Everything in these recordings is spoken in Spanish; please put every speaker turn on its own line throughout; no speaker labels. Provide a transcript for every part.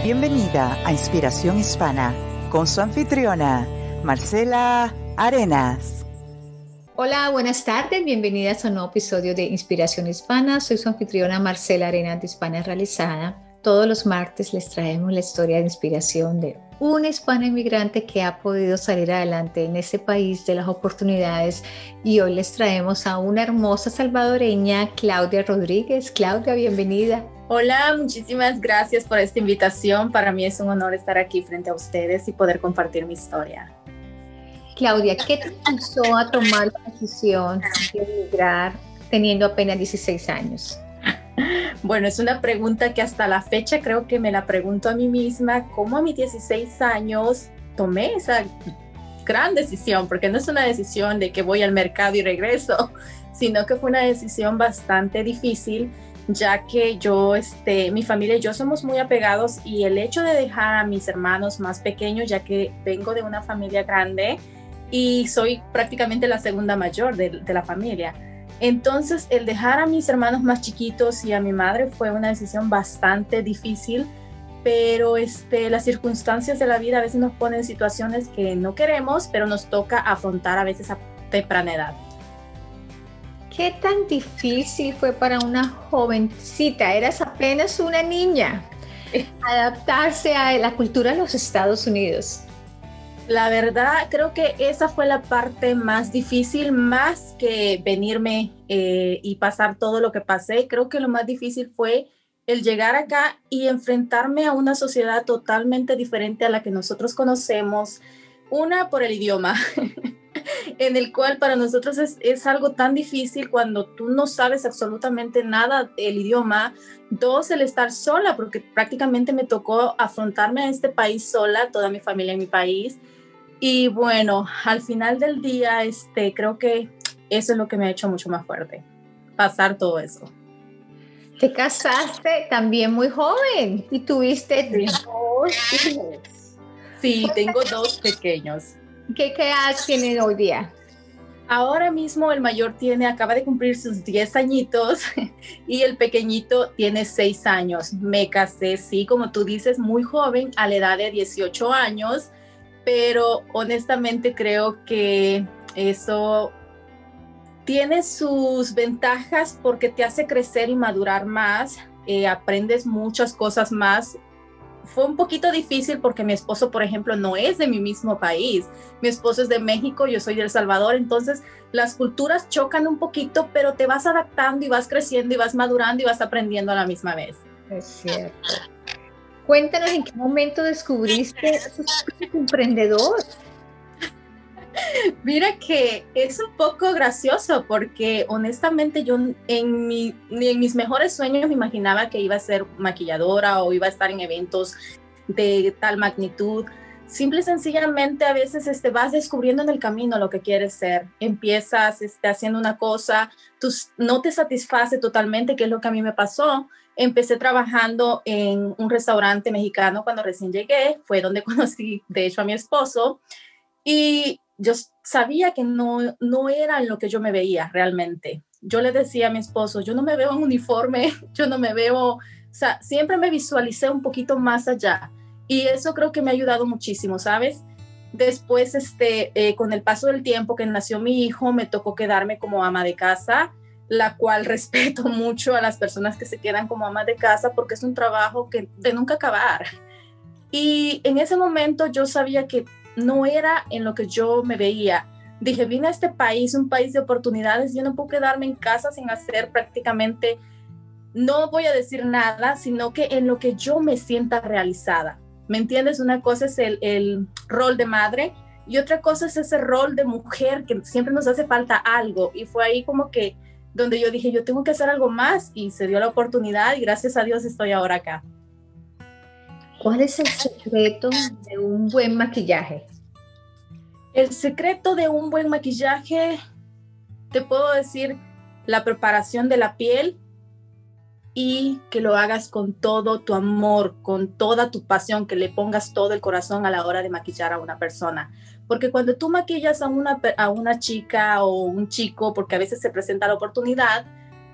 bienvenida a Inspiración Hispana con su anfitriona, Marcela Arenas.
Hola, buenas tardes, bienvenidas a un nuevo episodio de Inspiración Hispana. Soy su anfitriona Marcela Arenas de Hispana Realizada. Todos los martes les traemos la historia de inspiración de una hispana inmigrante que ha podido salir adelante en este país de las oportunidades, y hoy les traemos a una hermosa salvadoreña, Claudia Rodríguez. Claudia, bienvenida.
Hola, muchísimas gracias por esta invitación. Para mí es un honor estar aquí frente a ustedes y poder compartir mi historia.
Claudia, ¿qué te impulsó a tomar la decisión de emigrar teniendo apenas 16 años?
Bueno, es una pregunta que hasta la fecha creo que me la pregunto a mí misma. ¿Cómo a mis 16 años tomé esa gran decisión? Porque no es una decisión de que voy al mercado y regreso, sino que fue una decisión bastante difícil, ya que mi familia y yo somos muy apegados, y el hecho de dejar a mis hermanos más pequeños, ya que vengo de una familia grande y soy prácticamente la segunda mayor de la familia. Entonces, el dejar a mis hermanos más chiquitos y a mi madre fue una decisión bastante difícil, pero las circunstancias de la vida a veces nos ponen en situaciones que no queremos, pero nos toca afrontar a veces a temprana edad.
¿Qué tan difícil fue para una jovencita? Eras apenas una niña, adaptarse a la cultura de los Estados Unidos.
La verdad, creo que esa fue la parte más difícil, más que venirme y pasar todo lo que pasé. Creo que lo más difícil fue el llegar acá y enfrentarme a una sociedad totalmente diferente a la que nosotros conocemos. Una, por el idioma, en el cual para nosotros es algo tan difícil cuando tú no sabes absolutamente nada del idioma. Dos, el estar sola, porque prácticamente me tocó afrontarme a este país sola, toda mi familia en mi país. Y bueno, al final del día, creo que eso es lo que me ha hecho mucho más fuerte, pasar todo eso.
Te casaste también muy joven y tuviste
Sí.
2 hijos.
Sí, tengo 2 pequeños.
¿Qué edad tienen hoy día?
Ahora mismo el mayor acaba de cumplir sus 10 añitos y el pequeñito tiene 6 años. Me casé, sí, como tú dices, muy joven, a la edad de 18 años, pero honestamente creo que eso tiene sus ventajas porque te hace crecer y madurar más, aprendes muchas cosas más. Fue un poquito difícil porque mi esposo, por ejemplo, no es de mi mismo país. Mi esposo es de México, yo soy de El Salvador, entonces las culturas chocan un poquito, pero te vas adaptando y vas creciendo y vas madurando y vas aprendiendo a la misma vez.
Es cierto. Cuéntanos, ¿en qué momento descubriste ese espíritu emprendedor?
Mira que es un poco gracioso porque honestamente yo ni en mis mejores sueños me imaginaba que iba a ser maquilladora o iba a estar en eventos de tal magnitud. Simple y sencillamente a veces vas descubriendo en el camino lo que quieres ser. Empiezas haciendo una cosa, no te satisface totalmente, que es lo que a mí me pasó. Empecé trabajando en un restaurante mexicano cuando recién llegué, fue donde conocí de hecho a mi esposo, y yo sabía que no era en lo que yo me veía realmente. Yo le decía a mi esposo, yo no me veo en uniforme, yo no me veo, o sea, siempre me visualicé un poquito más allá. Y eso creo que me ha ayudado muchísimo, ¿sabes? Después, con el paso del tiempo que nació mi hijo, me tocó quedarme como ama de casa, la cual respeto mucho a las personas que se quedan como ama de casa porque es un trabajo de nunca acabar. Y en ese momento yo sabía que no era en lo que yo me veía. Dije, vine a este país, un país de oportunidades, yo no puedo quedarme en casa sin hacer prácticamente, no voy a decir nada, sino que en lo que yo me sienta realizada. ¿Me entiendes? Una cosa es el rol de madre y otra cosa es ese rol de mujer que siempre nos hace falta algo. Y fue ahí como que donde yo dije, yo tengo que hacer algo más, y se dio la oportunidad y gracias a Dios estoy ahora acá.
¿Cuál es el secreto de un buen maquillaje?
El secreto de un buen maquillaje, te puedo decir, la preparación de la piel y que lo hagas con todo tu amor, con toda tu pasión, que le pongas todo el corazón a la hora de maquillar a una persona. Porque cuando tú maquillas a una chica o un chico, porque a veces se presenta la oportunidad,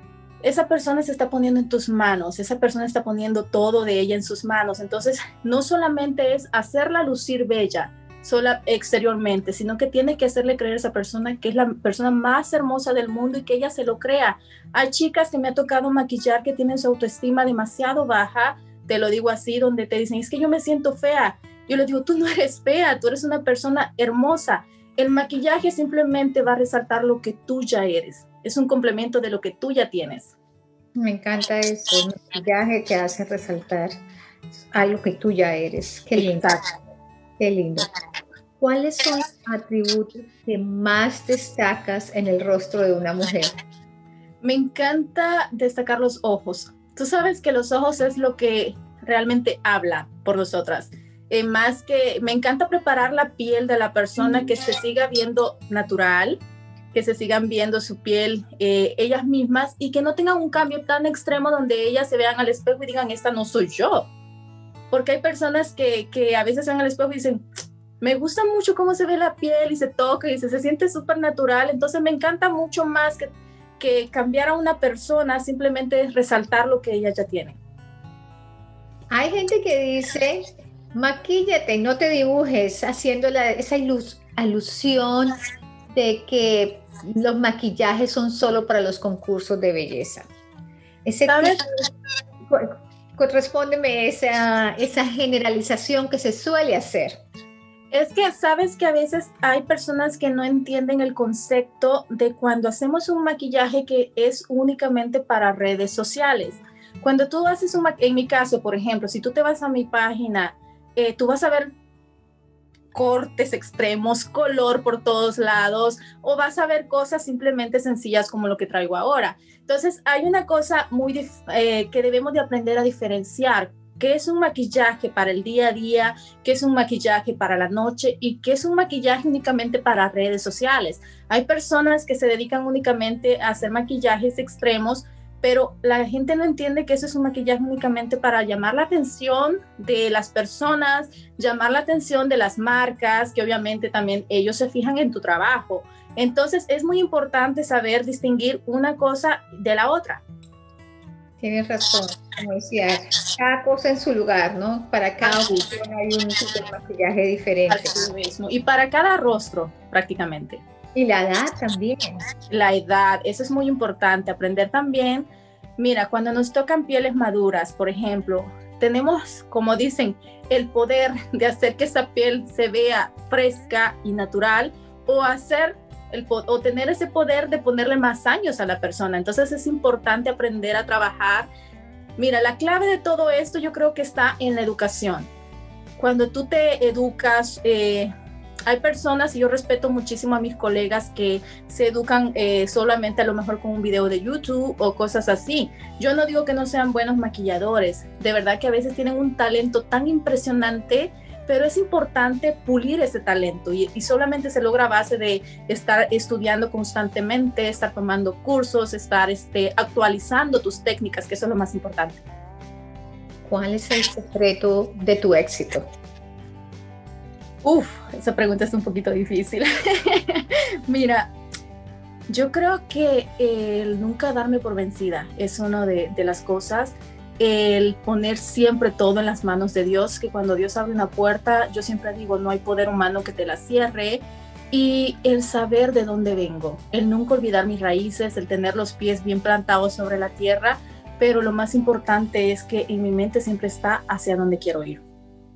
esa persona se está poniendo en tus manos, esa persona está poniendo todo de ella en sus manos. Entonces, no solamente es hacerla lucir bella, sola exteriormente, sino que tienes que hacerle creer a esa persona que es la persona más hermosa del mundo y que ella se lo crea. Hay chicas que me ha tocado maquillar que tienen su autoestima demasiado baja, te lo digo así, donde te dicen, es que yo me siento fea. Yo les digo, tú no eres fea, tú eres una persona hermosa. El maquillaje simplemente va a resaltar lo que tú ya eres. Es un complemento de lo que tú ya tienes.
Me encanta eso, el maquillaje que hace resaltar algo que tú ya eres. Qué lindo.
Exacto.
Qué lindo. ¿Cuáles son los atributos que más destacas en el rostro de una mujer?
Me encanta destacar los ojos. Tú sabes que los ojos es lo que realmente habla por nosotras. Más que me encanta preparar la piel de la persona, que se siga viendo natural, que se sigan viendo su piel ellas mismas y que no tengan un cambio tan extremo donde ellas se vean al espejo y digan, esta no soy yo. Porque hay personas que a veces se ven al espejo y dicen, me gusta mucho cómo se ve la piel y se toca y se siente súper natural. Entonces me encanta mucho más que cambiar a una persona, simplemente resaltar lo que ella ya tiene.
Hay gente que dice, maquíllate, no te dibujes, haciendo esa alusión de que los maquillajes son solo para los concursos de belleza. Respóndeme esa generalización que se suele hacer.
Es que sabes que a veces hay personas que no entienden el concepto de cuando hacemos un maquillaje que es únicamente para redes sociales. Cuando tú haces en mi caso, por ejemplo, si tú te vas a mi página, tú vas a ver cortes extremos, color por todos lados, o vas a ver cosas simplemente sencillas como lo que traigo ahora. Entonces, hay una cosa que debemos de aprender a diferenciar. ¿Qué es un maquillaje para el día a día? ¿Qué es un maquillaje para la noche? ¿Y qué es un maquillaje únicamente para redes sociales? Hay personas que se dedican únicamente a hacer maquillajes extremos, pero la gente no entiende que eso es un maquillaje únicamente para llamar la atención de las personas, llamar la atención de las marcas, que obviamente también ellos se fijan en tu trabajo. Entonces es muy importante saber distinguir una cosa de la otra.
Tienes razón, como decía, cada cosa en su lugar, ¿no? Para cada ocasión hay un tipo de maquillaje diferente.
Así mismo, y para cada rostro prácticamente.
Y la edad también.
La edad, eso es muy importante, aprender también. Mira, cuando nos tocan pieles maduras, por ejemplo, tenemos, como dicen, el poder de hacer que esa piel se vea fresca y natural, o tener ese poder de ponerle más años a la persona. Entonces es importante aprender a trabajar. Mira, la clave de todo esto yo creo que está en la educación. Cuando tú te educas, hay personas, y yo respeto muchísimo a mis colegas que se educan solamente a lo mejor con un video de YouTube o cosas así. Yo no digo que no sean buenos maquilladores, de verdad que a veces tienen un talento tan impresionante, pero es importante pulir ese talento y solamente se logra a base de estar estudiando constantemente, estar tomando cursos, estar actualizando tus técnicas, que eso es lo más importante.
¿Cuál es el secreto de tu éxito?
Esa pregunta es un poquito difícil. Mira, yo creo que el nunca darme por vencida es una de las cosas. El poner siempre todo en las manos de Dios, que cuando Dios abre una puerta, yo siempre digo, no hay poder humano que te la cierre. Y el saber de dónde vengo, el nunca olvidar mis raíces, el tener los pies bien plantados sobre la tierra, pero lo más importante es que en mi mente siempre está hacia dónde quiero ir.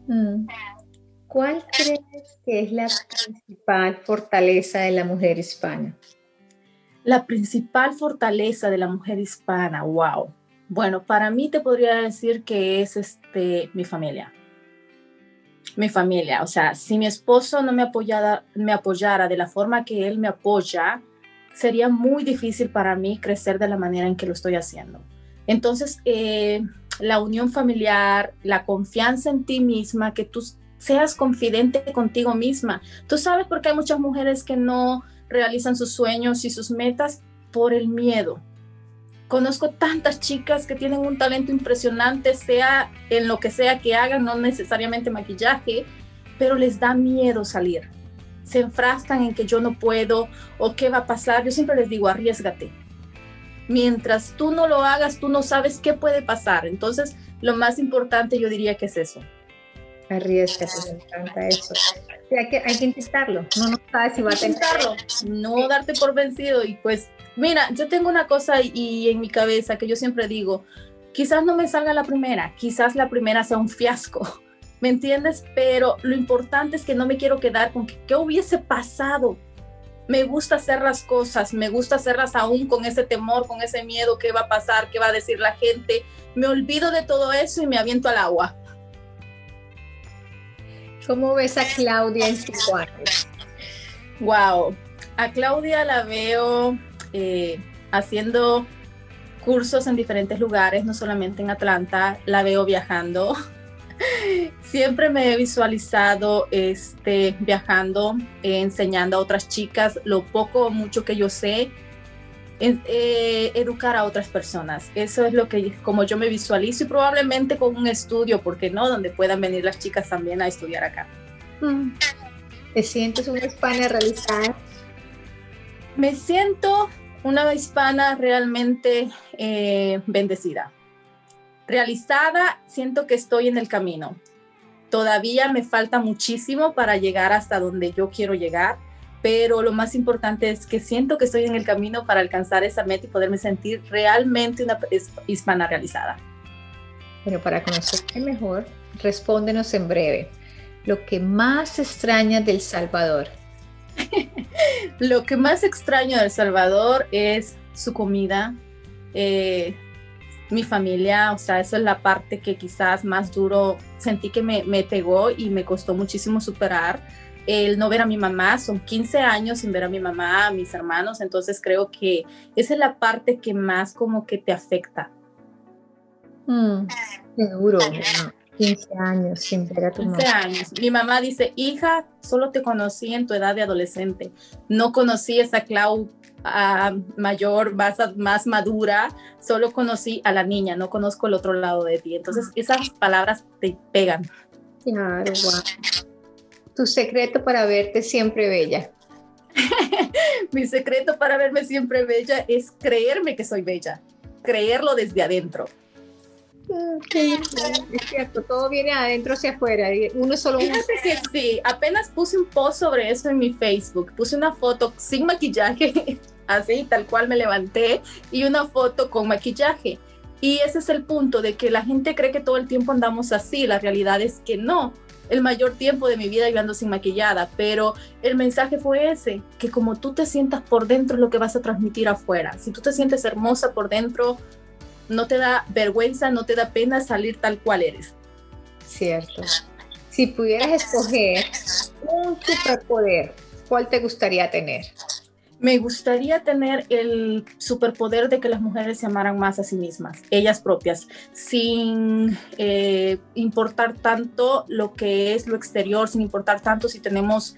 ¿Cuál crees que es la principal fortaleza de la mujer hispana?
La principal fortaleza de la mujer hispana, wow. Bueno, para mí te podría decir que es mi familia. Mi familia, o sea, si mi esposo no me apoyara de la forma que él me apoya, sería muy difícil para mí crecer de la manera en que lo estoy haciendo. Entonces, la unión familiar, la confianza en ti misma, que tú seas confidente contigo misma. Tú sabes por qué hay muchas mujeres que no realizan sus sueños y sus metas por el miedo. Conozco tantas chicas que tienen un talento impresionante, sea en lo que sea que hagan, no necesariamente maquillaje, pero les da miedo salir. Se enfrascan en que yo no puedo o qué va a pasar. Yo siempre les digo, arriésgate. mientras tú no lo hagas, tú no sabes qué puede pasar. Entonces, lo más importante yo diría que es eso.
Arriesgate, me encanta eso. Sí, hay que intentarlo. Uno no sabe si va a
intentarlo, no darte por vencido. Y pues, mira, yo tengo una cosa y en mi cabeza que yo siempre digo, quizás no me salga la primera, quizás la primera sea un fiasco, ¿me entiendes? Pero lo importante es que no me quiero quedar con qué hubiese pasado. Me gusta hacer las cosas, me gusta hacerlas aún con ese temor, con ese miedo, qué va a pasar, qué va a decir la gente. Me olvido de todo eso y me aviento al agua.
¿Cómo ves a Claudia en 5 años?
Wow, a Claudia la veo haciendo cursos en diferentes lugares, no solamente en Atlanta, la veo viajando. Siempre me he visualizado viajando, enseñando a otras chicas lo poco o mucho que yo sé, educar a otras personas. Eso es lo que como yo me visualizo, y probablemente con un estudio, ¿porque no? Donde puedan venir las chicas también a estudiar acá.
¿Te sientes una hispana realizada?
Me siento una hispana realmente bendecida. Realizada, siento que estoy en el camino. Todavía me falta muchísimo para llegar hasta donde yo quiero llegar, pero lo más importante es que siento que estoy en el camino para alcanzar esa meta y poderme sentir realmente una hispana realizada.
Bueno, para conocerte mejor, respóndenos en breve. Lo que más extrañas del Salvador.
Lo que más extraño del Salvador es su comida, mi familia. O sea, eso es la parte que quizás más duro sentí que me pegó y me costó muchísimo superar. El no ver a mi mamá, son 15 años sin ver a mi mamá, a mis hermanos, entonces creo que esa es la parte que más como que te afecta.
Qué duro, ¿no? 15 años sin ver a tu mamá.
15 años. Mi mamá dice, hija, solo te conocí en tu edad de adolescente, no conocí esa Clau mayor, más madura, solo conocí a la niña, no conozco el otro lado de ti. Entonces esas palabras te pegan.
Claro, wow. Tu secreto para verte siempre bella.
Mi secreto para verme siempre bella es creerme que soy bella, creerlo desde adentro.
Es cierto, todo viene adentro hacia afuera. Uno solo.
Fíjate que sí, apenas puse un post sobre eso en mi Facebook, puse una foto sin maquillaje, así tal cual me levanté, y una foto con maquillaje. Y ese es el punto de que la gente cree que todo el tiempo andamos así, la realidad es que no. El mayor tiempo de mi vida yo ando sin maquillada, pero el mensaje fue ese, que como tú te sientas por dentro es lo que vas a transmitir afuera. Si tú te sientes hermosa por dentro, no te da vergüenza, no te da pena salir tal cual eres.
Cierto. Si pudieras escoger un superpoder, ¿cuál te gustaría tener?
Me gustaría tener el superpoder de que las mujeres se amaran más a sí mismas, ellas propias, sin importar tanto lo que es lo exterior, sin importar tanto si tenemos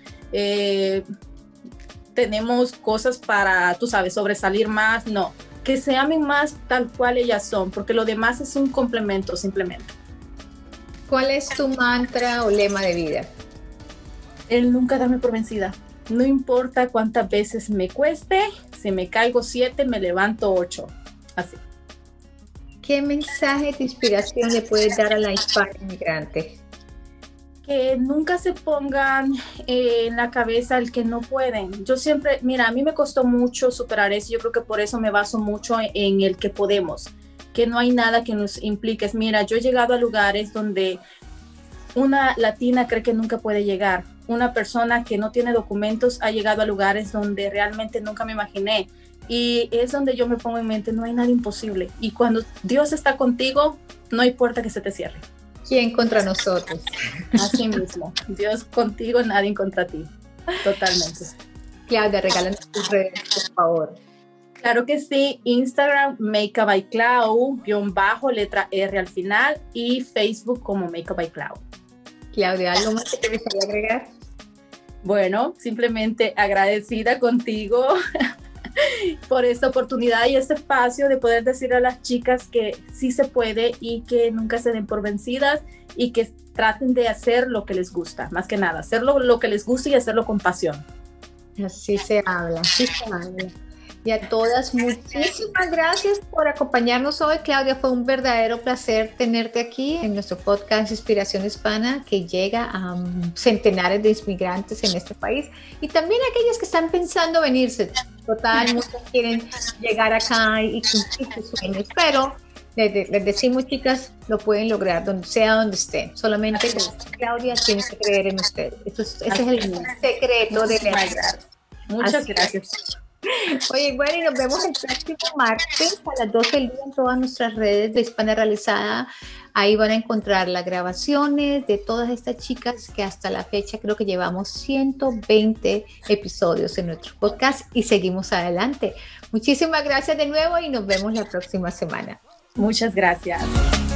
cosas para, tú sabes, sobresalir más, no. Que se amen más tal cual ellas son, porque lo demás es un complemento simplemente.
¿Cuál es tu mantra o lema de vida?
El nunca darme por vencida. No importa cuántas veces me cueste, si me caigo 7, me levanto 8. Así.
¿Qué mensaje de inspiración le puedes dar a la hispana inmigrante?
Que nunca se pongan en la cabeza el que no pueden. Yo siempre, mira, a mí me costó mucho superar eso. Yo creo que por eso me baso mucho en el que podemos, que no hay nada que nos implique. Mira, yo he llegado a lugares donde una latina cree que nunca puede llegar. Una persona que no tiene documentos ha llegado a lugares donde realmente nunca me imaginé. Y es donde yo me pongo en mente, no hay nada imposible. Y cuando Dios está contigo, no hay puerta que se te cierre.
¿Quién contra nosotros?
Así mismo. Dios contigo, nadie contra ti. Totalmente.
Claudia, regálanos tus redes, por favor.
Claro que sí. Instagram, Makeup by Clau, _letra R al final, y Facebook como Makeup by Clau.
Claudia, ¿algo más que te gustaría agregar?
Bueno, simplemente agradecida contigo por esta oportunidad y este espacio de poder decir a las chicas que sí se puede y que nunca se den por vencidas y que traten de hacer lo que les gusta, más que nada, hacerlo lo que les gusta y hacerlo con pasión.
Así se habla, así se habla. Y a todas, muchísimas gracias por acompañarnos hoy. Claudia, fue un verdadero placer tenerte aquí en nuestro podcast Inspiración Hispana, que llega a centenares de inmigrantes en este país y también a aquellos que están pensando venirse. Total, muchos quieren llegar acá y cumplir sus sueños, pero les decimos, chicas, lo pueden lograr donde estén. Solamente Claudia tiene que creer en ustedes. Ese es el secreto de la vida.
Muchas gracias.
Oye, bueno, y nos vemos el próximo martes a las 12 del día en todas nuestras redes de Hispana Realizada. Ahí van a encontrar las grabaciones de todas estas chicas que hasta la fecha creo que llevamos 120 episodios en nuestro podcast y seguimos adelante. Muchísimas gracias de nuevo y nos vemos la próxima semana.
Muchas gracias.